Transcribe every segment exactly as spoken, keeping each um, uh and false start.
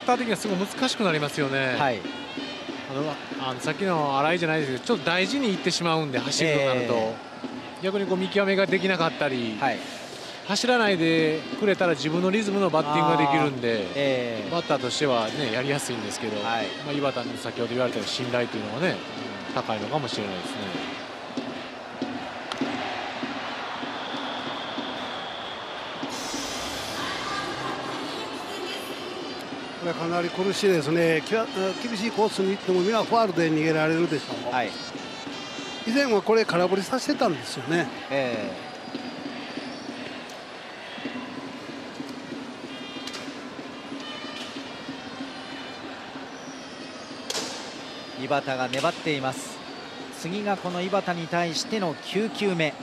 ター的にはすごい難しくなりますよね。はい、あのあのさっきの新井じゃないですけど、ちょっと大事にいってしまうんで、走るとなると、えー、逆にこう見極めができなかったり、はい、走らないでくれたら自分のリズムのバッティングができるんで、えー、バッターとしては、ね、やりやすいんですけど、はい、まあ、井端の先ほど言われたように信頼というのはね、高いのかもしれないですね。 これかなり苦しいですね。厳しいコースに行っても皆ファウルで逃げられるでしょう。はい、以前はこれ空振りさせてたんですよね。えー、井端が粘っています。次がこの井端に対してのきゅう球目。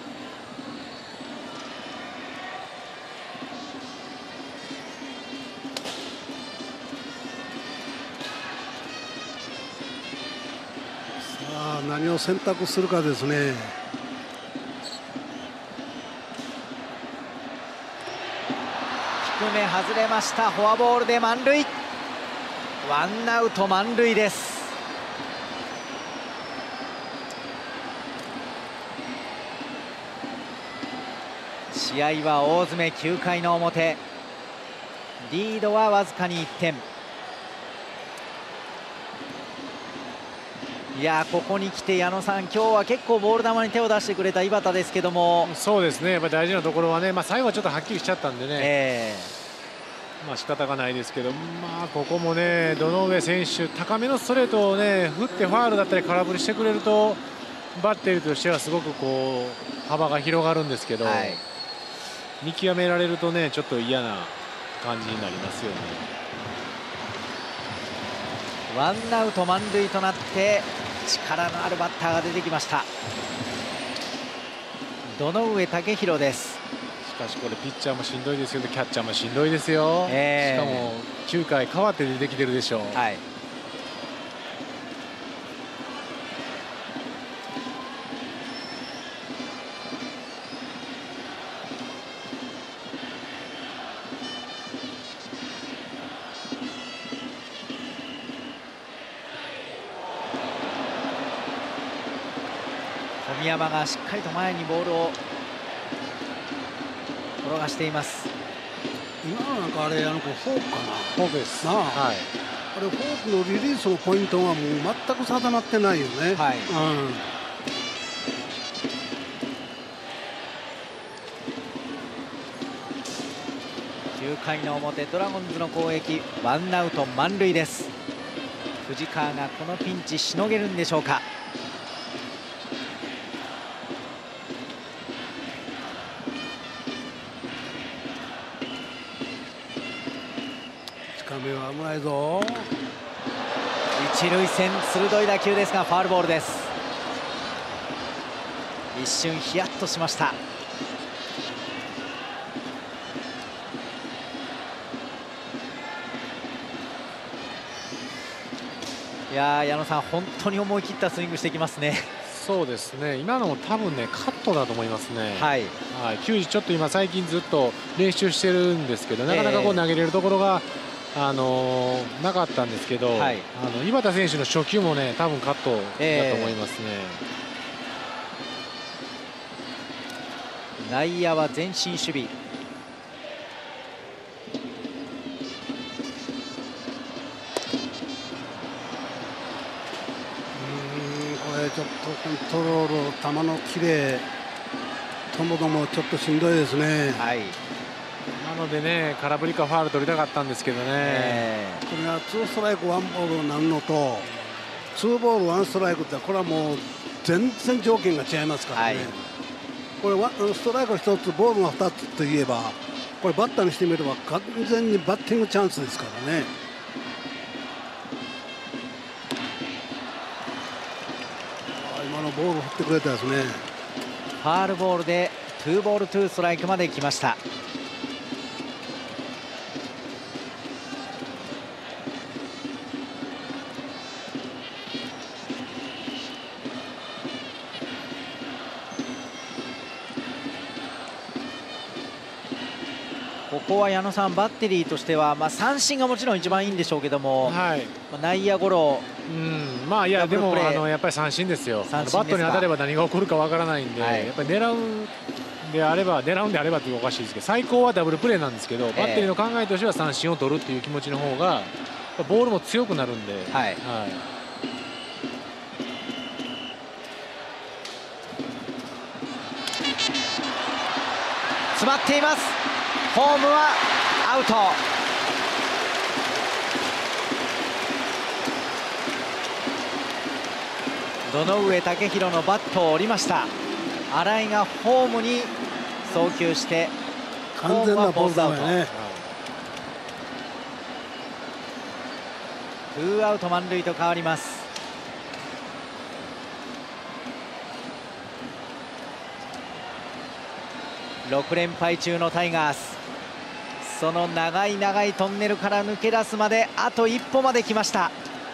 何を選択するかですね。 低め外れました。フォアボールで満塁。ワンアウト満塁です。試合は大詰め。きゅうかいの表、リードはわずかにいってん。いやここに来て矢野さん、今日は結構ボール球に手を出してくれた井端ですけども、 そうですね、やっぱり大事なところはね、まあ、最後はちょっとはっきりしちゃったんでね、えー、まあ仕方がないですけど、まあ、ここもね、堂上選手、高めのストレートをね、振ってファウルだったり空振りしてくれると、バッテリーとしてはすごくこう幅が広がるんですけど、はい、見極められるとね、ちょっと嫌な感じになりますよね。 ワンアウト満塁となって、力のあるバッターが出てきました。堂上武弘です。 しかしこれピッチャーもしんどいですけどキャッチャーもしんどいですよ、えー、しかもきゅうかい変わって出てきてるでしょう。はい、 富山がしっかりと前にボールを転がしています。 今のなんかあれ、あのフォークかな。 フォークですなあ、はい、 あれフォークのリリースのポイントがもう全く定まってないよね。はい、うん、 きゅうかいの表、ドラゴンズの攻撃、ワンアウト満塁です。藤川がこのピンチしのげるんでしょうか。 近めは危ないぞ。 一塁線、鋭い打球ですがファウルボールです。一瞬ヒヤッとしました。いやー、矢野さん、本当に思い切ったスイングしてきますね。 そうですね、今のも多分ね、カットだと思いますね。はい、はい、球児ちょっと今最近ずっと練習してるんですけど、なかなかこう投げれるところが、あのー、なかったんですけど、はい、あの井端選手の初球もね、多分カットだと思いますね。 内野は前進守備。 ちょっとコントロール、球のキレともどもちょっとしんどいですね。はい、 なのでね、空振りかファウル取りたかったんですけどね、えー、これがツーストライクワンボールになるのとツーボールワンストライクってこれはもう全然条件が違いますからね。はい、これストライクひとつボールがふたつといえば、これバッターにしてみれば完全にバッティングチャンスですからね。ボール振ってくれたですね。 ファールボールでツーボールツーストライクまで来ました。こここは矢野さん、バッテリーとしては、まあ、三振がもちろん一番いいんでしょうけども、はい、まあ、内野ゴロ、 うん、まあいやでもあのやっぱり三振ですよ。バットに当たれば何が起こるかわからないんで、はい、やっぱり狙うんであれば狙うんであればっていうおかしいですけど、最高はダブルプレーなんですけど、バッテリーの考えとしては三振を取るっていう気持ちの方がボールも強くなるんで。はい、はい、 詰まっています。ホームはアウト。堂上武弘のバットを折りました。新井がホームに送球して完全なボールだよね。 ツーアウト満塁と変わります。ろく連敗中のタイガース、その長い長いトンネルから抜け出すまであと一歩まで来ました。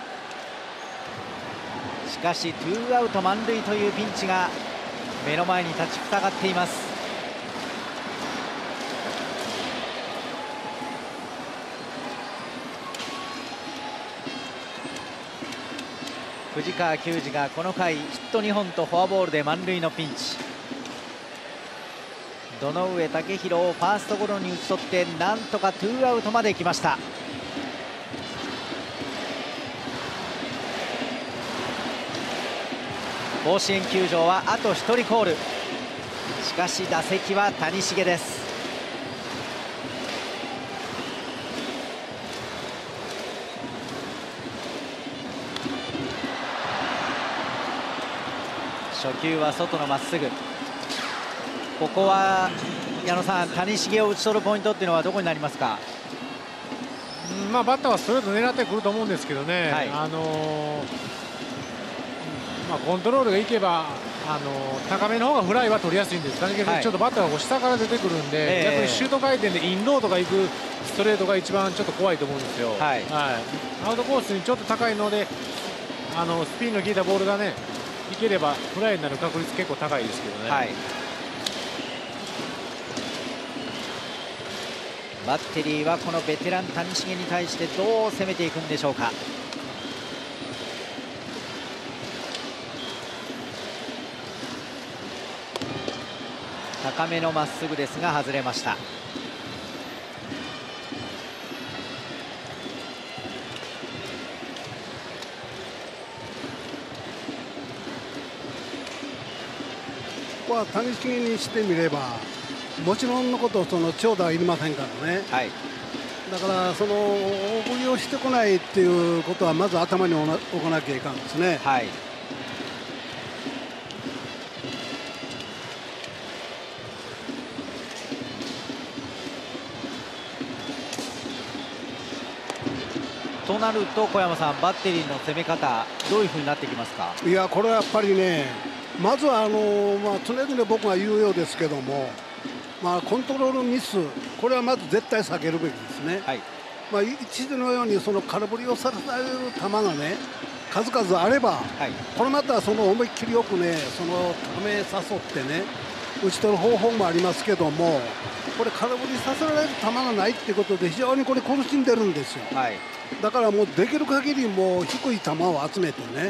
しかしツーアウト満塁というピンチが目の前に立ちふさがっています。藤川球児がこの回ヒットにほんとフォアボールで満塁のピンチ。堂上武弘をファーストゴロに打ち取ってなんとかツーアウトまで来ました。甲子園球場はあとひとりコール。しかし打席は谷繁です。初球は外のまっすぐ。ここは矢野さん、谷繁を打ち取るポイントっていうのはどこになりますか？ うん、まあ、バッターはストレート狙ってくると思うんですけどね、はい、あのーまあ、コントロールがいけば、あのー、高めの方がフライは取りやすいんです。だけどちょっとバッターが下から出てくるんで、はい、逆にシュート回転でインローとか行くストレートが一番ちょっと怖いと思うんですよ。はいはい、アウトコースにちょっと高いので、あのスピンの効いたボールがねいければフライになる確率結構高いですけどね。はい、 バッテリーはこのベテラン谷繁に対してどう攻めていくんでしょうか。高めのまっすぐですが外れました。 ここは谷繁にしてみればもちろんのことその長打はいりませんからね、はい、だからその大振りをしてこないっていうことはまず頭に置かなきゃいかんですね。はい、 となると小山さん、バッテリーの攻め方どういうふうになってきますか？ いやこれはやっぱりね、まずはあの、まあ、常々僕が言うようですけども、まあ、コントロールミス、これはまず絶対避けるべきですね。はい、まあ、一度のようにその空振りをさせられる球がね数々あれば、はい、これまたその思いっきりよくねそのため誘ってね打ち取る方法もありますけども、これ空振りさせられる球がないっていうことで非常にこれ苦しんでるんですよ。はい、だからもうできる限りもう低い球を集めてね、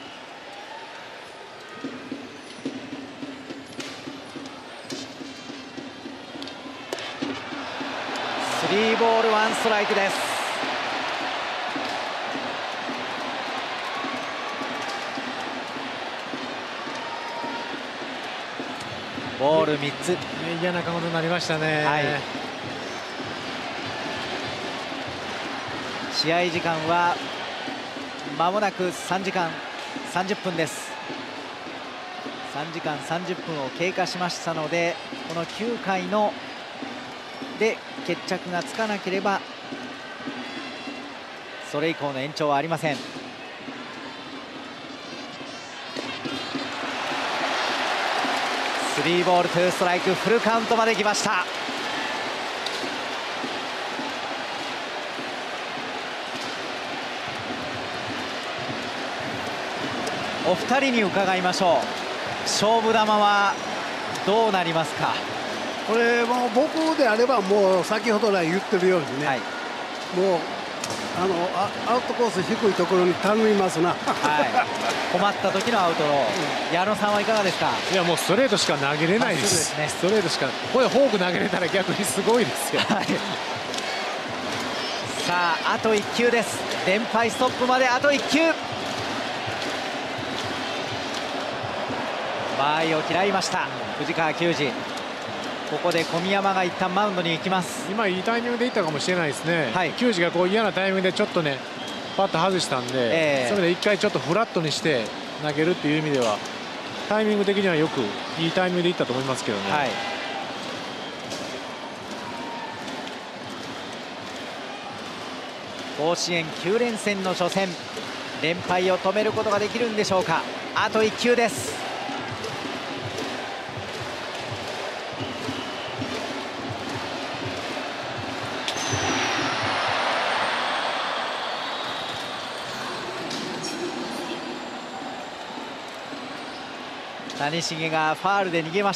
スリーボールワンストライクです。ボールみっつ。 嫌な顔になりましたね。はい、 試合時間はまもなくさんじかんさんじゅっぷんです。さんじかんさんじゅっぷんを経過しましたので、このきゅうかいので決着がつかなければそれ以降の延長はありません。スリーボールツーストライク、フルカウントまで来ました。お二人に伺いましょう。勝負球はどうなりますか？ これもう僕であればもう先ほど来言ってるようにね、はい、もうあのアウトコース低いところに頼みますな、はい、 困った時のアウトロー。矢野さんはいかがですか？ いやもうストレートしか投げれないです、ね、ストレートしか。これフォーク投げれたら逆にすごいですよ、はい、 さああといっ球です。連敗ストップまであといっ球。間合いを嫌いました藤川球児。ここで小宮山が一旦マウンドに行きます。 今いいタイミングでいったかもしれないですね、はい、球児がこう嫌なタイミングでちょっとねパッと外したんで、えー、それで一回ちょっとフラットにして投げるっていう意味ではタイミング的にはよくいいタイミングでいったと思いますけどね、はい、 甲子園きゅう連戦の初戦、連敗を止めることができるんでしょうか。あといっ球です。谷繁がファールで逃げました。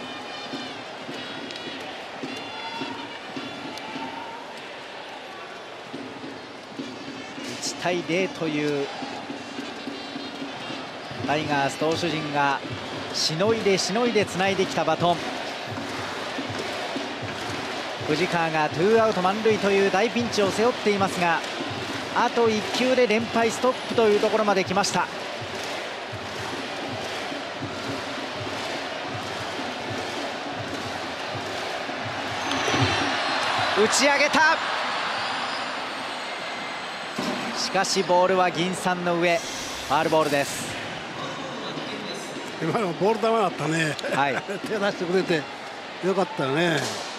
いち対ゼロというタイガース投手陣がしのいでしのいでつないできたバトン。藤川がツーアウト満塁という大ピンチを背負っていますが、あといっ球で連敗ストップというところまで来ました。打ち上げた。しかしボールは銀さんの上、ファウルボールです。 今のボール球だったね、はい、手出してくれてよかったよね。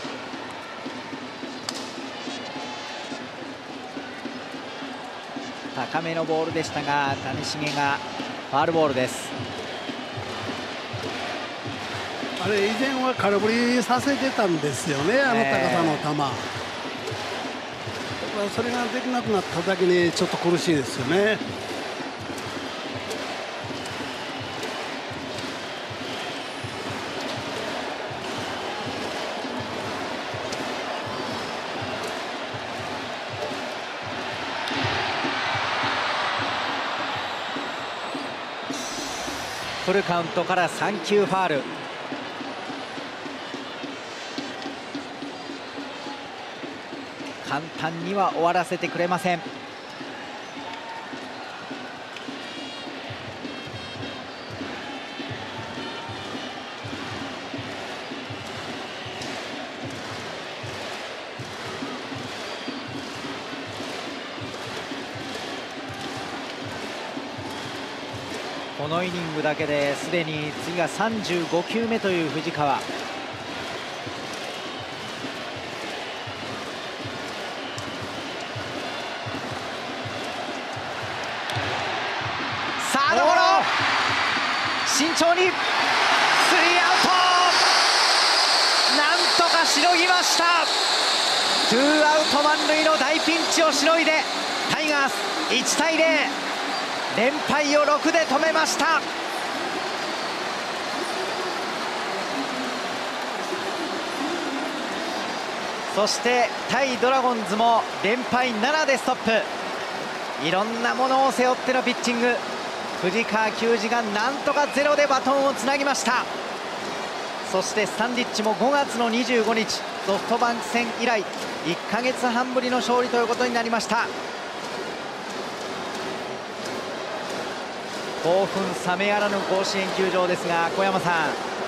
高めのボールでしたが谷繁がファウルボールです。 あれ以前は空振りさせてたんですよね、あの高さの球、えー、それができなくなっただけにちょっと苦しいですよね。 フルカウントからさん球ファウル。簡単には終わらせてくれません。このイニングだけですでに次がさんじゅうご球目という藤川。サードゴロ、慎重にスリーアウト、なんとかしのぎました。ツーアウト満塁の大ピンチをしのいでタイガースいち対ゼロ、連敗をろくで止めました。そして対ドラゴンズも連敗ななでストップ。いろんなものを背負ってのピッチング、藤川球児がなんとかゼロでバトンをつなぎました。そしてスタンディッチもごがつのにじゅうごにちソフトバンク戦以来いっかげつはんぶりの勝利ということになりました。興奮冷めやらぬ甲子園球場ですが、小山さん